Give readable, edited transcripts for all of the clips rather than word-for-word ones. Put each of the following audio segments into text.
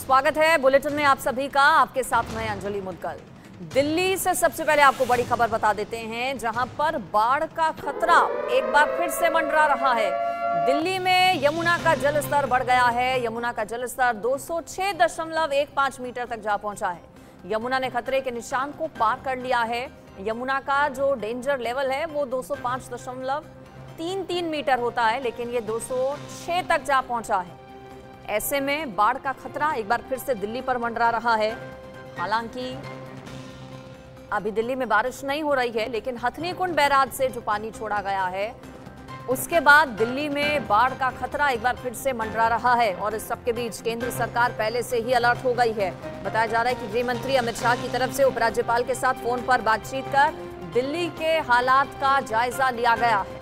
स्वागत है बुलेटिन में आप सभी का। आपके साथ मैं अंजलि मुदगल। दिल्ली से सबसे पहले आपको बड़ी खबर बता देते हैं, जहां पर बाढ़ का खतरा एक बार फिर से मंडरा रहा है। दिल्ली में यमुना का जलस्तर बढ़ गया है। यमुना का जलस्तर 206.15 मीटर तक जा पहुंचा है। यमुना ने खतरे के निशान को पार कर लिया है। यमुना का जो डेंजर लेवल है वो 205.33 मीटर होता है, लेकिन ये 206 तक जा पहुंचा है। ऐसे में बाढ़ का खतरा एक बार फिर से दिल्ली पर मंडरा रहा है। हालांकि अभी दिल्ली में बारिश नहीं हो रही है, लेकिन हथनी कुंड बैराज से जो पानी छोड़ा गया है उसके बाद दिल्ली में बाढ़ का खतरा एक बार फिर से मंडरा रहा है। और इस सबके बीच केंद्र सरकार पहले से ही अलर्ट हो गई है। बताया जा रहा है कि गृह मंत्री अमित शाह की तरफ से उपराज्यपाल के साथ फोन पर बातचीत कर दिल्ली के हालात का जायजा लिया गया है।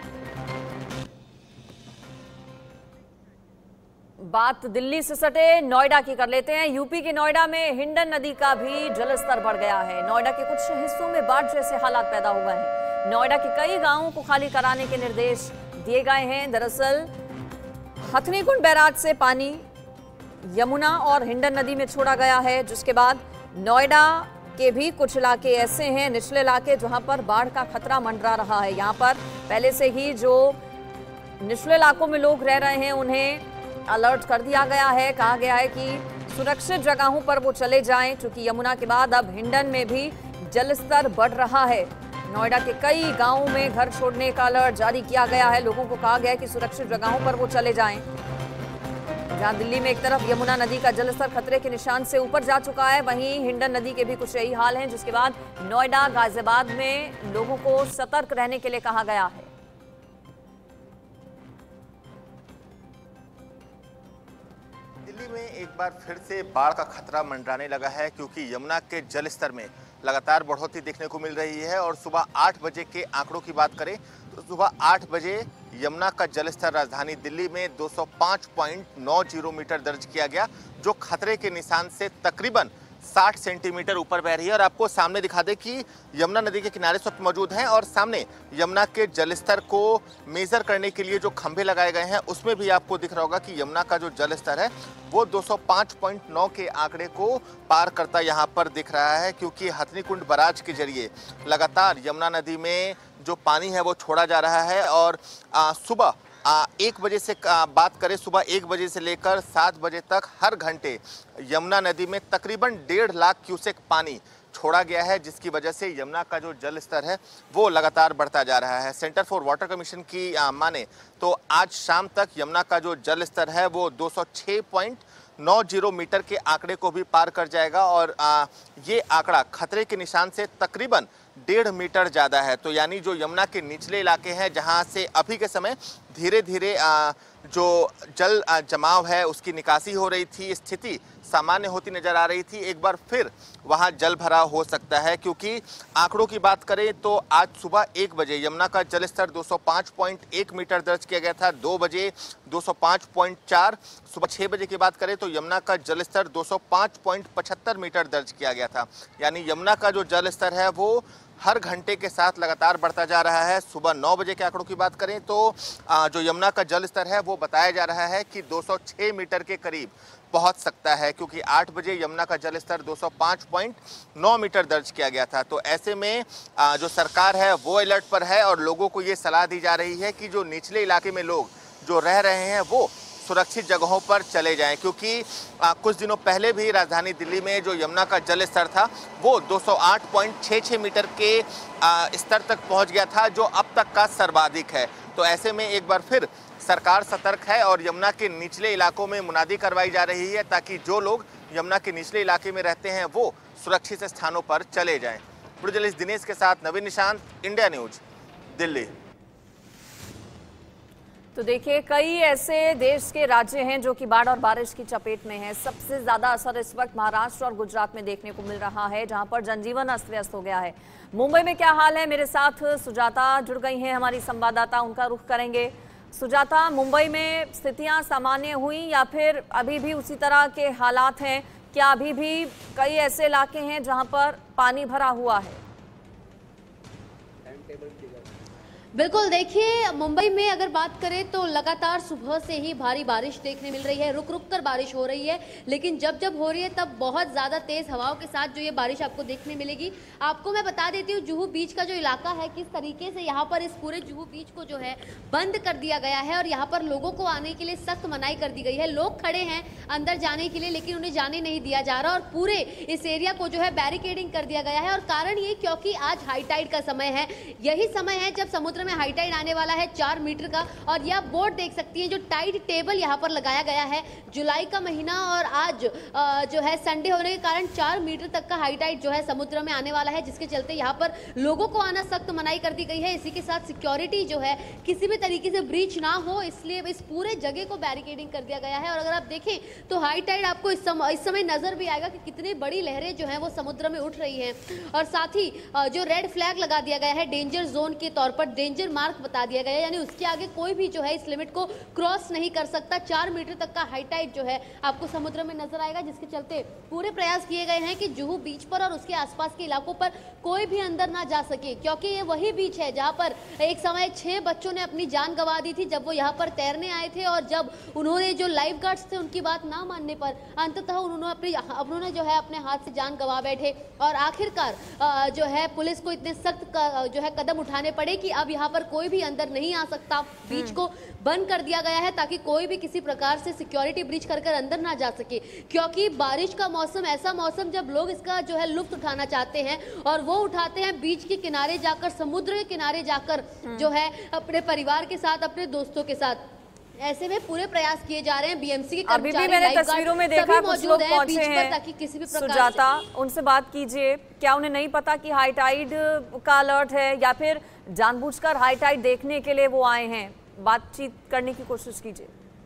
बात दिल्ली से सटे नोएडा की कर लेते हैं। यूपी के नोएडा में हिंडन नदी का भी जलस्तर बढ़ गया है। नोएडा के कुछ हिस्सों में बाढ़ जैसे हालात पैदा हुए हैं। नोएडा के कई गांवों को खाली कराने के निर्देश दिए गए हैं। दरअसल हथनी कुंड बैराज से पानी यमुना और हिंडन नदी में छोड़ा गया है, जिसके बाद नोएडा के भी कुछ इलाके ऐसे हैं, निचले इलाके, जहां पर बाढ़ का खतरा मंडरा रहा है। यहां पर पहले से ही जो निचले इलाकों में लोग रह रहे हैं उन्हें अलर्ट कर दिया गया है। कहा गया है कि सुरक्षित जगहों पर वो चले जाएं, क्योंकि यमुना के बाद अब हिंडन में भी जलस्तर बढ़ रहा है। नोएडा के कई गांवों में घर छोड़ने का अलर्ट जारी किया गया है। लोगों को कहा गया है कि सुरक्षित जगहों पर वो चले जाएं। जहां दिल्ली में एक तरफ यमुना नदी का जलस्तर खतरे के निशान से ऊपर जा चुका है, वहीं हिंडन नदी के भी कुछ यही हाल है, जिसके बाद नोएडा गाजियाबाद में लोगों को सतर्क रहने के लिए कहा गया है। दिल्ली में एक बार फिर से बाढ़ का खतरा मंडराने लगा है, क्योंकि यमुना के जलस्तर में लगातार बढ़ोतरी देखने को मिल रही है। और सुबह 8 बजे के आंकड़ों की बात करें तो सुबह 8 बजे यमुना का जलस्तर राजधानी दिल्ली में 205.90 मीटर दर्ज किया गया, जो खतरे के निशान से तकरीबन 60 सेंटीमीटर ऊपर बह रही है। और आपको सामने दिखा दें कि यमुना नदी के किनारे इस वक्त मौजूद हैं, और सामने यमुना के जलस्तर को मेजर करने के लिए जो खंभे लगाए गए हैं उसमें भी आपको दिख रहा होगा कि यमुना का जो जलस्तर है वो 205.9 के आंकड़े को पार करता यहां पर दिख रहा है, क्योंकि हथनी कुंड बैराज के जरिए लगातार यमुना नदी में जो पानी है वो छोड़ा जा रहा है। और सुबह 1 बजे से बात करें, सुबह 1 बजे से लेकर 7 बजे तक हर घंटे यमुना नदी में तकरीबन 1.5 लाख क्यूसेक पानी छोड़ा गया है, जिसकी वजह से यमुना का जो जल स्तर है वो लगातार बढ़ता जा रहा है। सेंटर फॉर वाटर कमीशन की माने तो आज शाम तक यमुना का जो जल स्तर है वो 206.90 मीटर के आंकड़े को भी पार कर जाएगा। और ये आंकड़ा खतरे के निशान से तकरीबन 1.5 मीटर ज़्यादा है। तो यानी जो यमुना के निचले इलाके हैं, जहां से अभी के समय धीरे धीरे जो जल जमाव है उसकी निकासी हो रही थी, स्थिति सामान्य होती नजर आ रही थी, एक बार फिर वहां जल भराव हो सकता है। क्योंकि आंकड़ों की बात करें तो आज सुबह 1 बजे यमुना का जलस्तर 205.1 मीटर दर्ज किया गया था। 2 बजे 205.4, सुबह 6 बजे की बात करें तो यमुना का जलस्तर 205.75 मीटर दर्ज किया गया था। यानी यमुना का जो जलस्तर है वो हर घंटे के साथ लगातार बढ़ता जा रहा है। सुबह 9 बजे के आंकड़ों की बात करें तो जो यमुना का जल स्तर है वो बताया जा रहा है कि 206 मीटर के करीब पहुंच सकता है, क्योंकि 8 बजे यमुना का जल स्तर 205.9 मीटर दर्ज किया गया था। तो ऐसे में जो सरकार है वो अलर्ट पर है, और लोगों को ये सलाह दी जा रही है कि जो निचले इलाके में लोग जो रह रहे हैं वो सुरक्षित जगहों पर चले जाएं, क्योंकि कुछ दिनों पहले भी राजधानी दिल्ली में जो यमुना का जल स्तर था वो 208.66 मीटर के स्तर तक पहुंच गया था, जो अब तक का सर्वाधिक है। तो ऐसे में एक बार फिर सरकार सतर्क है और यमुना के निचले इलाकों में मुनादी करवाई जा रही है, ताकि जो लोग यमुना के निचले इलाके में रहते हैं वो सुरक्षित स्थानों पर चले जाएं। जर्नलिस्ट दिनेश के साथ नवीन निशांत, इंडिया न्यूज, दिल्ली। तो देखिए, कई ऐसे देश के राज्य हैं जो कि बाढ़ और बारिश की चपेट में हैं। सबसे ज्यादा असर इस वक्त महाराष्ट्र और गुजरात में देखने को मिल रहा है, जहां पर जनजीवन अस्त व्यस्त हो गया है। मुंबई में क्या हाल है, मेरे साथ सुजाता जुड़ गई हैं, हमारी संवाददाता, उनका रुख करेंगे। सुजाता, मुंबई में स्थितियां सामान्य हुई या फिर अभी भी उसी तरह के हालात हैं? क्या अभी भी कई ऐसे इलाके हैं जहां पर पानी भरा हुआ है? बिल्कुल, देखिए मुंबई में अगर बात करें तो लगातार सुबह से ही भारी बारिश देखने मिल रही है। रुक रुक कर बारिश हो रही है, लेकिन जब जब हो रही है तब बहुत ज़्यादा तेज़ हवाओं के साथ जो ये बारिश आपको देखने मिलेगी। आपको मैं बता देती हूँ जुहू बीच का जो इलाका है किस तरीके से यहाँ पर इस पूरे जुहू बीच को जो है बंद कर दिया गया है और यहाँ पर लोगों को आने के लिए सख्त मनाही कर दी गई है। लोग खड़े हैं अंदर जाने के लिए, लेकिन उन्हें जाने नहीं दिया जा रहा और पूरे इस एरिया को जो है बैरिकेडिंग कर दिया गया है। और कारण ये क्योंकि आज हाई टाइड का समय है, यही समय है जब समुद्र में हाई टाइड आने वाला है 4 मीटर का। और यह बोर्ड देख सकती हैं जो टाइड टेबल यहाँ पर लगाया गया है। जुलाई का महीना और आज जो है संडे होने के कारण 4 मीटर तक का हाई टाइड जो है समुद्र में आने वाला है, जिसके चलते यहाँ पर लोगों को आना सख्त मनाही कर दी गई है। इसी के साथ सिक्योरिटी जो है किसी भी तरीके से ब्रीच ना हो, इसलिए इस पूरे जगह को बैरिकेडिंग कर दिया गया है। और अगर आप देखें तो हाई टाइड आपको इस समय नजर भी आएगा कि कितनी बड़ी लहरें जो है वो समुद्र में उठ रही हैं। और साथ ही जो रेड फ्लैग लगा दिया गया है डेंजर जोन के तौर पर, डेंजर मार्क बता दिया गया है, यानी उसके आगे कोई भी जो है इस लिमिट को क्रॉस नहीं कर सकता। 4 मीटर तक का हाई टाइड जो है आपको समुद्र में नजर आएगा, जिसके चलते पूरे प्रयास किए गए हैं कि जुहू बीच पर और उसके आसपास के इलाकों पर कोई भी अंदर ना जा सके, क्योंकि ये वही बीच है जहां पर एक समय 6 बच्चों ने अपनी जान गंवा दी थी जब वो यहाँ पर तैरने आए थे। और जब उन्होंने जो लाइफ गार्ड्स थे उनकी बात ना मानने पर अंततः उन्होंने जो है अपने हाथ से जान गंवा बैठे। और आखिरकार जो है पुलिस को इतने सख्त जो है कदम उठाने पड़े कि अब यहाँ पर कोई भी अंदर नहीं आ सकता। बीच को बंद कर दिया गया है ताकि कोई भी किसी प्रकार से सिक्योरिटी ब्रीच कर अंदर ना जा सके, क्योंकि बारिश का मौसम ऐसा मौसम जब लोग इसका जो है लुत्फ उठाना चाहते हैं और वो उठाते हैं बीच के किनारे जाकर, समुद्र के किनारे जाकर जो है अपने परिवार के साथ, अपने दोस्तों के साथ। ऐसे में पूरे प्रयास किए जा रहे हैं। बीएमसी के अभी भी मैंने तस्वीरों में देखा कुछ लोग पहुंचे हैं ताकि किसी भी प्रकार सुजाता, उनसे बात कीजिए। क्या उन्हें नहीं पता कि हाई टाइड का अलर्ट है या फिर जानबूझकर हाई टाइड देखने के लिए वो आए हैं? बातचीत करने की कोशिश कीजिए।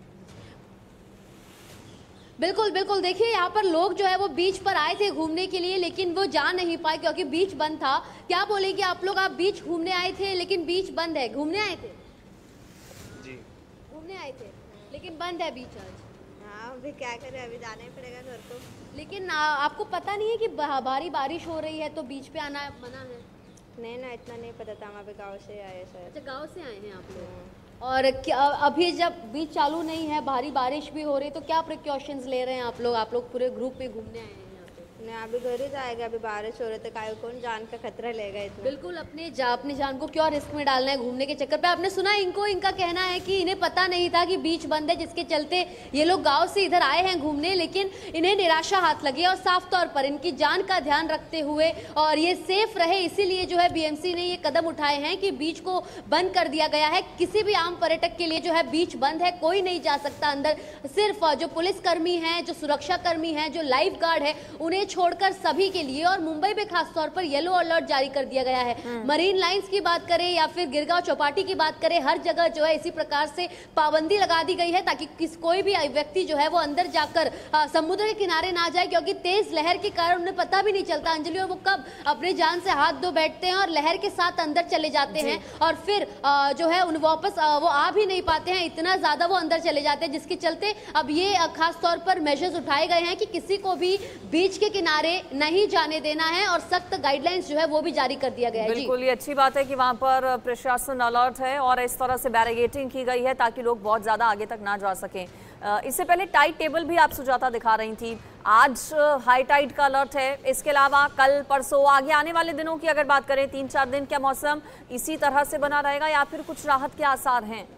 बिल्कुल बिल्कुल, देखिए यहाँ पर लोग जो है वो बीच पर आए थे घूमने के लिए, लेकिन वो जा नहीं पाए क्योंकि बीच बंद था। क्या बोलेंगे आप लोग? आप बीच घूमने आए थे लेकिन बीच बंद है। घूमने आए थे जी, घूमने आए थे लेकिन बंद है बीच आज। हाँ, अभी क्या करें, अभी जाना ही पड़ेगा घर को। लेकिन आपको पता नहीं है कि भारी बारिश हो रही है तो बीच पे आना मना है? नहीं ना, इतना नहीं पता था। हम अभी गाँव से आए शायद। अच्छा, गाँव से आए हैं आप लोग। और क्या अभी जब बीच चालू नहीं है, भारी बारिश भी हो रही, तो क्या प्रिकॉशंस ले रहे हैं आप लोग? आप लोग पूरे ग्रुप में घूमने आए हैं? नहीं, अभी घर ही जाएगा। अभी बारिश हो रही, तो काय कौन जान का खतरा लेगा इतना। बिल्कुल, अपनी जान को क्यों रिस्क में डालना है घूमने के चक्कर पे। आपने सुना इनका कहना है कि इन्हें पता नहीं था कि बीच बंद है, जिसके चलते ये लोग गांव से इधर आए हैं घूमने, लेकिन इन्हें निराशा हाथ लगी और साफ तौर पर इनकी जान का ध्यान रखते हुए और ये सेफ रहे, इसीलिए जो है बीएमसी ने ये कदम उठाए हैं कि बीच को बंद कर दिया गया है। किसी भी आम पर्यटक के लिए जो है बीच बंद है, कोई नहीं जा सकता अंदर। सिर्फ जो पुलिसकर्मी हैं, जो सुरक्षा कर्मी हैं, जो लाइफ गार्ड है, उन्हें छोड़कर सभी के लिए। और मुंबई में खास तौर पर येलो अलर्ट जारी कर दिया गया है। मरीन लाइंस की बात करें या फिर गिरगांव चौपाटी की बात करें, हर जगह जो है इसी प्रकार से पाबंदी लगा दी गई है ताकि कोई भी व्यक्ति जो है वो अंदर जाकर समुद्र के किनारे ना जाए, क्योंकि तेज लहर के कारण उन्हें पता भी नहीं चलता अंजलि, और वो कब अपने जान से हाथ धो बैठते हैं और लहर के साथ अंदर चले जाते हैं और फिर जो है उन वापस वो आ भी नहीं पाते हैं, इतना ज्यादा वो अंदर चले जाते हैं। जिसके चलते अब ये खास तौर पर मेजर्स उठाए गए हैं कि किसी को भी बीच के किनारे नहीं जाने देना है और सख्त गाइडलाइंस जो है वो भी जारी कर दिया गया है। बिल्कुल, ये अच्छी बात है कि वहां पर प्रशासन अलर्ट है और इस तरह से बैरिकेडिंग की गई है ताकि लोग बहुत ज्यादा आगे तक ना जा सकें। इससे पहले टाइड टेबल भी आप सुजाता दिखा रही थी। आज हाई टाइड का अलर्ट है, इसके अलावा कल परसों आगे आने वाले दिनों की अगर बात करें 3-4 दिन, क्या मौसम इसी तरह से बना रहेगा या फिर कुछ राहत के आसार हैं?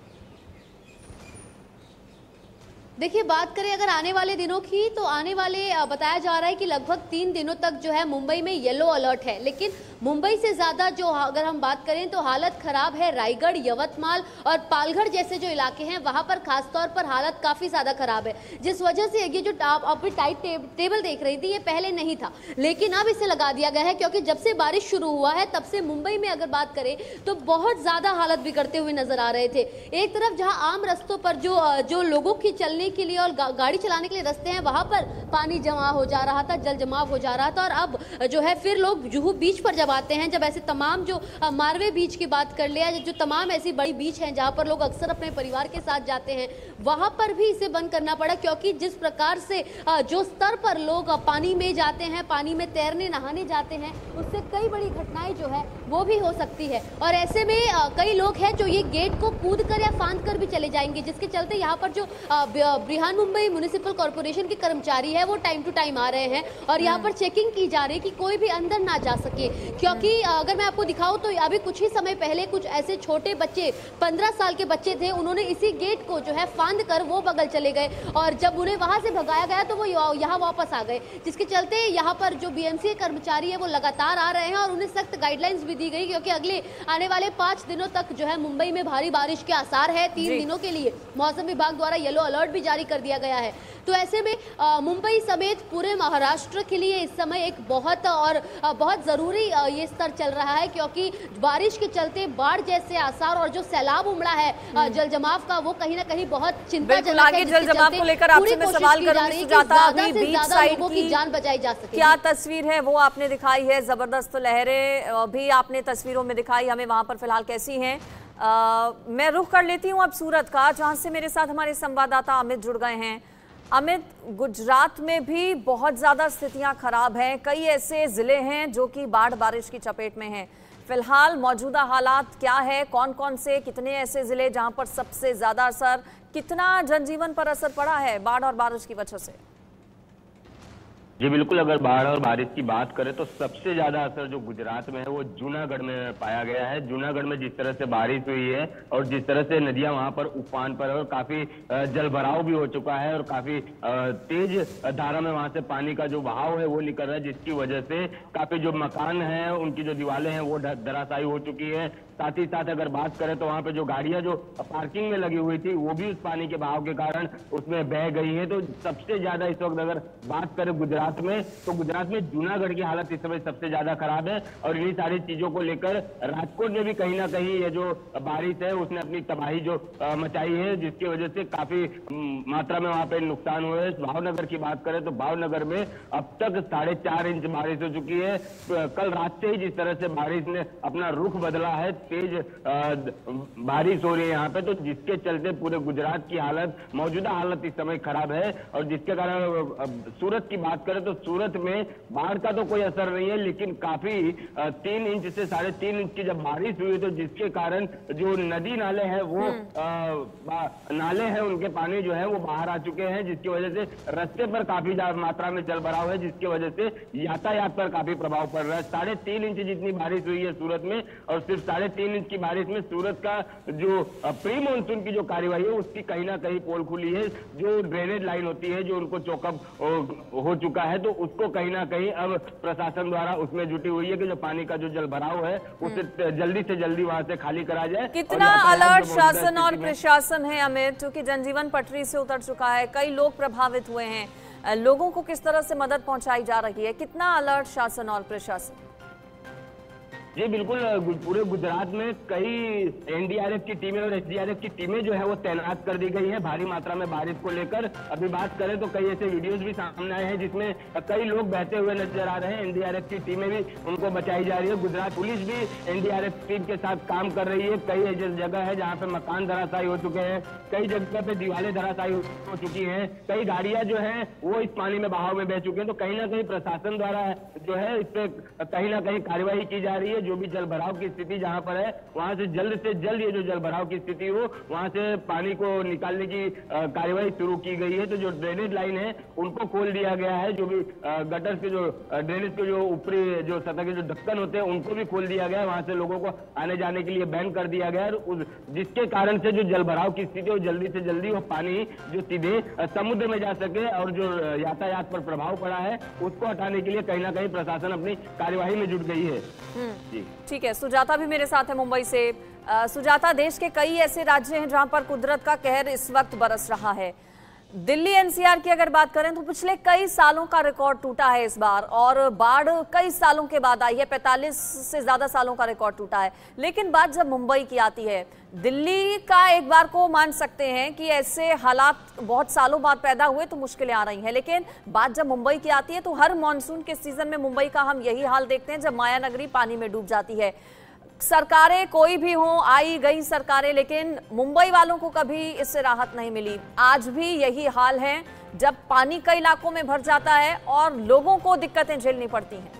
देखिए, बात करें अगर आने वाले दिनों की, तो आने वाले बताया जा रहा है कि लगभग 3 दिनों तक जो है मुंबई में येलो अलर्ट है। लेकिन मुंबई से ज़्यादा जो अगर हम बात करें तो हालत ख़राब है रायगढ़, यवतमाल और पालघर जैसे जो इलाके हैं, वहाँ पर खास तौर पर हालत काफ़ी ज़्यादा ख़राब है। जिस वजह से ये जो आप अभी टाइट टेबल देख रही थी, ये पहले नहीं था, लेकिन अब इसे लगा दिया गया है क्योंकि जब से बारिश शुरू हुआ है तब से मुंबई में अगर बात करें तो बहुत ज़्यादा हालत बिगड़ते हुए नजर आ रहे थे। एक तरफ जहाँ आम रस्तों पर जो लोगों की चलने के लिए और गाड़ी चलाने के लिए रास्ते हैं वहां पर पानी जमा हो जा रहा था, जल जमाव हो जा रहा था। और अब जो है फिर लोग जुहू बीच पर जब आते हैं, जब ऐसे तमाम जो मारवे बीच की बात कर लिया, जो तमाम ऐसी बड़ी बीच हैं जहां पर लोग अक्सर अपने परिवार के साथ जाते हैं, वहां पर भी इसे बंद करना पड़ा, क्योंकि जिस प्रकार से जो स्तर पर लोग पानी में जाते हैं, पानी में तैरने नहाने जाते हैं, उससे कई बड़ी घटनाएं जो है वो भी हो सकती है। और ऐसे में कई लोग हैं जो ये गेट को कूद कर या फांद कर भी चले जाएंगे, जिसके चलते यहाँ पर जो बृहन मुंबई म्युनिसिपल कॉर्पोरेशन के कर्मचारी है वो टाइम टू टाइम आ रहे हैं और यहाँ पर चेकिंग की जा रही है कि कोई भी अंदर ना जा सके। क्योंकि अगर मैं आपको दिखाऊं तो अभी कुछ ही समय पहले कुछ ऐसे छोटे बच्चे 15 साल के बच्चे थे, उन्होंने इसी गेट को जो है फांद कर वो बगल चले गए और जब उन्हें वहां से भगाया गया तो वो यहाँ वापस आ गए, जिसके चलते यहाँ पर जो बीएमसी कर्मचारी है वो लगातार आ रहे हैं और उन्हें सख्त गाइडलाइंस भी दी गई, क्योंकि अगले आने वाले 5 दिनों तक जो है मुंबई में भारी बारिश के आसार है। 3 दिनों के लिए मौसम विभाग द्वारा येलो अलर्ट भी जारी कर दिया गया है। तो ऐसे में मुंबई समेत पूरे महाराष्ट्र के लिए इस समय एक बहुत जरूरी ये स्तर चल रहा है, क्योंकि बारिश के चलते बाढ़ जैसे आसार और जो सैलाब उमड़ा है जल जमाव का, वो कहीं ना कहीं बहुत चिंताजनक है। जल जमाव को लेकर आपसे मैं सवाल करूंगी सुजाता, अभी बीच साइड की जान बचाई जा सके। क्या तस्वीर है वो आपने दिखाई है, जबरदस्त लहरें भी आपने तस्वीरों में दिखाई हमें, वहां पर फिलहाल कैसी हैं? मैं रुख कर लेती हूँ अब सूरत का, जहां से मेरे साथ हमारे संवाददाता अमित जुड़ गए हैं। अमित, गुजरात में भी बहुत ज्यादा स्थितियां खराब हैं, कई ऐसे जिले हैं जो कि बाढ़ बारिश की चपेट में हैं। फिलहाल मौजूदा हालात क्या है, कौन कौन से कितने ऐसे जिले जहां पर सबसे ज्यादा असर, कितना जनजीवन पर असर पड़ा है बाढ़ और बारिश की वजह से? जी बिल्कुल, अगर बाढ़ और बारिश की बात करें तो सबसे ज्यादा असर जो गुजरात में है वो जूनागढ़ में पाया गया है। जूनागढ़ में जिस तरह से बारिश हुई है और जिस तरह से नदियां वहां पर उफान पर है और काफी जल भराव भी हो चुका है और काफी तेज धारा में वहां से पानी का जो बहाव है वो निकल रहा है, जिसकी वजह से काफी जो मकान है उनकी जो दीवारें हैं वो धराशायी हो चुकी है। साथ ही साथ अगर बात करें तो वहां पे जो गाड़ियां जो पार्किंग में लगी हुई थी वो भी उस पानी के बहाव के कारण उसमें बह गई है। तो सबसे ज्यादा इस वक्त अगर बात करें गुजरात में, तो गुजरात में जूनागढ़ की हालत इस समय सबसे ज्यादा खराब है और इन्हीं सारी चीजों को लेकर राजकोट में भी कहीं ना कहीं ये जो बारिश है उसने अपनी तबाही जो मचाई है, जिसकी वजह से काफी मात्रा में वहां पे नुकसान हुए हैं। भावनगर की बात करें तो भावनगर में अब तक 4.5 इंच बारिश हो चुकी है। कल रात से ही जिस तरह से बारिश ने अपना रुख बदला है, तेज बारिश हो रही है यहाँ पे, तो जिसके चलते पूरे गुजरात की हालत, मौजूदा हालत इस समय खराब है। और जिसके कारण सूरत की बात करें तो सूरत में बाढ़ का तो कोई असर नहीं है, लेकिन काफी 3 इंच से 3.5 इंच की जब बारिश हुई तो जिसके कारण जो नदी नाले हैं वो नाले हैं उनके पानी जो है वो बाहर आ चुके हैं, जिसकी वजह से रास्ते पर काफी मात्रा में जल भराव है, जिसकी वजह से यातायात पर काफी प्रभाव पड़ रहा है। 3.5 इंच जितनी बारिश हुई है सूरत में और सिर्फ 3.5 इंच की बारिश में सूरत का जो प्री मानसून की जो कार्यवाही है उसकी कहीं ना कहीं पोल खुली है। जो ड्रेनेज लाइन होती है जो उनको चौकअप हो चुका है, तो उसको कहीं ना कहीं अब प्रशासन द्वारा उसमें जुटी हुई है कि जो पानी का जो जल भराव है उसे जल्दी से जल्दी वहां से खाली करा जाए। कितना अलर्ट शासन और प्रशासन है अमित, क्योंकि जनजीवन पटरी से उतर चुका है, कई लोग प्रभावित हुए हैं, लोगों को किस तरह से मदद पहुंचाई जा रही है, कितना अलर्ट शासन और प्रशासन? जी बिल्कुल, पूरे गुजरात में कई एनडीआरएफ की टीमें और एसडीआरएफ की टीमें जो है वो तैनात कर दी गई है भारी मात्रा में बारिश को लेकर। अभी बात करें तो कई ऐसे वीडियोस भी सामने आए हैं जिसमें कई लोग बहते हुए नजर आ रहे हैं। एनडीआरएफ की टीमें भी उनको बचाई जा रही है। गुजरात पुलिस भी एनडीआरएफ टीम के साथ काम कर रही है। कई ऐसी जगह है जहाँ पे मकान धराशायी हो चुके हैं, कई जगह पे दीवारें धराशायी हो चुकी है, कई गाड़ियां जो है वो इस पानी में बहाव में बह चुके हैं। तो कहीं ना कहीं प्रशासन द्वारा जो है इस पे कहीं ना कहीं कार्यवाही की जा रही है। जो भी जल भराव की स्थिति जहां पर है वहां से जल्द ये जो जल भराव की स्थिति हो वहां से पानी को निकालने की कार्यवाही शुरू की गई है। तो जो ड्रेनेज लाइन है उनको खोल दिया गया है, जो भी गटर के जो ड्रेनेज के जो ऊपरी जो सतह के जो ढक्कन होते हैं उनको भी खोल दिया गया है। वहां से लोगों को आने जाने के लिए बैन कर दिया गया है, जिसके कारण से जो जल भराव की स्थिति हो जल्दी से जल्दी वो पानी जो सीधे समुद्र में जा सके और जो यातायात पर प्रभाव पड़ा है उसको हटाने के लिए कहीं ना कहीं प्रशासन अपनी कार्यवाही में जुट गई है। जी ठीक है, सुजाता भी मेरे साथ है मुंबई से। सुजाता, देश के कई ऐसे राज्य हैं जहां पर कुदरत का कहर इस वक्त बरस रहा है। दिल्ली एनसीआर की अगर बात करें तो पिछले कई सालों का रिकॉर्ड टूटा है इस बार, और बाढ़ कई सालों के बाद आई है, 45 से ज्यादा सालों का रिकॉर्ड टूटा है। लेकिन बात जब मुंबई की आती है, दिल्ली का एक बार को मान सकते हैं कि ऐसे हालात बहुत सालों बाद पैदा हुए तो मुश्किलें आ रही हैं, लेकिन बात जब मुंबई की आती है तो हर मॉनसून के सीजन में मुंबई का हम यही हाल देखते हैं जब माया नगरी पानी में डूब जाती है। सरकारें कोई भी हों, आई गई सरकारें, लेकिन मुंबई वालों को कभी इससे राहत नहीं मिली। आज भी यही हाल है जब पानी कई इलाकों में भर जाता है और लोगों को दिक्कतें झेलनी पड़ती हैं।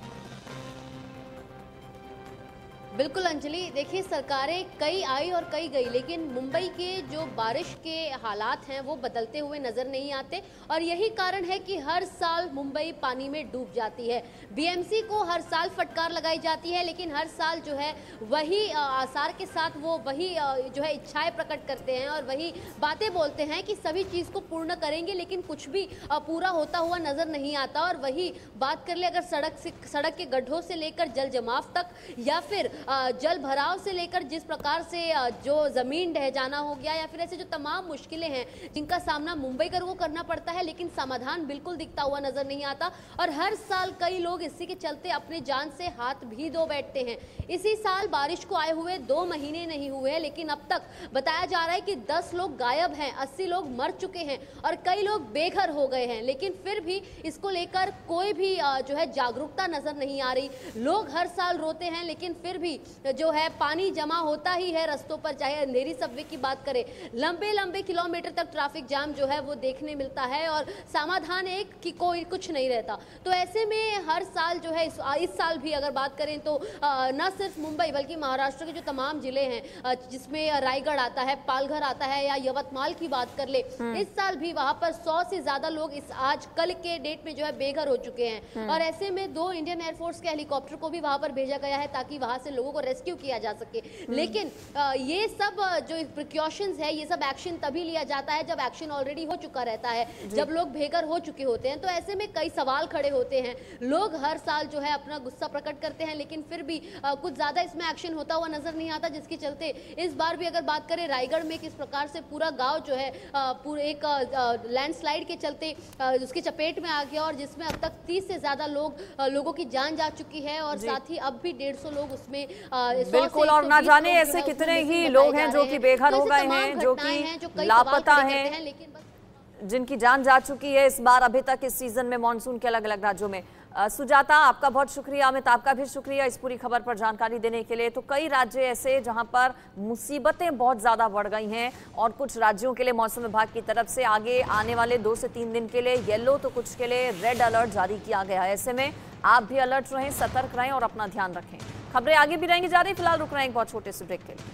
बिल्कुल अंजलि, देखिए सरकारें कई आई और कई गई, लेकिन मुंबई के जो बारिश के हालात हैं वो बदलते हुए नजर नहीं आते और यही कारण है कि हर साल मुंबई पानी में डूब जाती है। बीएमसी को हर साल फटकार लगाई जाती है, लेकिन हर साल जो है वही आसार के साथ वो वही जो है इच्छाएं प्रकट करते हैं और वही बातें बोलते हैं कि सभी चीज़ को पूर्ण करेंगे, लेकिन कुछ भी पूरा होता हुआ नजर नहीं आता। और वही बात कर ले अगर सड़क के गड्ढों से लेकर जल जमाव तक या फिर जल भराव से लेकर जिस प्रकार से जो जमीन ढह जाना हो गया या फिर ऐसे जो तमाम मुश्किलें हैं जिनका सामना मुंबई को करना पड़ता है, लेकिन समाधान बिल्कुल दिखता हुआ नजर नहीं आता। और हर साल कई लोग इसी के चलते अपने जान से हाथ भी धो बैठते हैं। इसी साल बारिश को आए हुए 2 महीने नहीं हुए, लेकिन अब तक बताया जा रहा है कि 10 लोग गायब हैं, 80 लोग मर चुके हैं और कई लोग बेघर हो गए हैं। लेकिन फिर भी इसको लेकर कोई भी जो है जागरूकता नजर नहीं आ रही। लोग हर साल रोते हैं, लेकिन फिर भी जो है पानी जमा होता ही है रस्तों पर। चाहे अंधेरी सबवे की बात करें, लंबे लंबे किलोमीटर तक ट्रैफिक जाम जो है वो देखने मिलता है और समाधान एक कि कोई कुछ नहीं रहता। तो ऐसे में हर साल जो है इस साल भी अगर बात करें तो न सिर्फ मुंबई बल्कि महाराष्ट्र के जो तमाम जिले हैं जिसमें रायगढ़ आता है, पालघर आता है या यवतमाल की बात कर ले, इस साल भी वहां पर 100 से ज्यादा लोग इस आज कल के डेट में जो है बेघर हो चुके हैं। और ऐसे में 2 इंडियन एयरफोर्स के हेलीकॉप्टर को भी वहां पर भेजा गया है ताकि वहां से लोगों को रेस्क्यू किया जा सके। लेकिन ये सब जो प्रिकॉशंस है, ये सब एक्शन तभी लिया जाता है जब एक्शन ऑलरेडी हो चुका रहता है, जब लोग बेघर हो चुके होते हैं। तो ऐसे में कई सवाल खड़े होते हैं। लोग हर साल जो है अपना गुस्सा प्रकट करते हैं, लेकिन फिर भी कुछ ज्यादा इसमें एक्शन होता हुआ नजर नहीं आता, जिसके चलते इस बार भी अगर बात करें रायगढ़ में किस प्रकार से पूरा गांव जो है पूरे एक लैंडस्लाइड के चलते उसकी चपेट में आ गया और जिसमें अब तक 30 से ज्यादा लोगों की जान जा चुकी है और साथ ही अब भी 150 लोग उसमें बिल्कुल, और ना जाने ऐसे कितने ही लोग हैं जो कि बेघर हो गए हैं, जो कि लापता हैं, जिनकी जान जा चुकी है इस बार अभी तक इस सीजन में मॉनसून के अलग अलग राज्यों में। सुजाता, आपका बहुत शुक्रिया। अमित, आपका भी शुक्रिया इस पूरी खबर पर जानकारी देने के लिए। तो कई राज्य ऐसे जहां पर मुसीबतें बहुत ज्यादा बढ़ गई हैं और कुछ राज्यों के लिए मौसम विभाग की तरफ से आगे आने वाले 2 से 3 दिन के लिए येलो तो कुछ के लिए रेड अलर्ट जारी किया गया है। ऐसे में आप भी अलर्ट रहें, सतर्क रहें और अपना ध्यान रखें। खबरें आगे भी रहेंगी जारी, फिलहाल रुक रहे हैं एक बहुत छोटे से ब्रेक के लिए।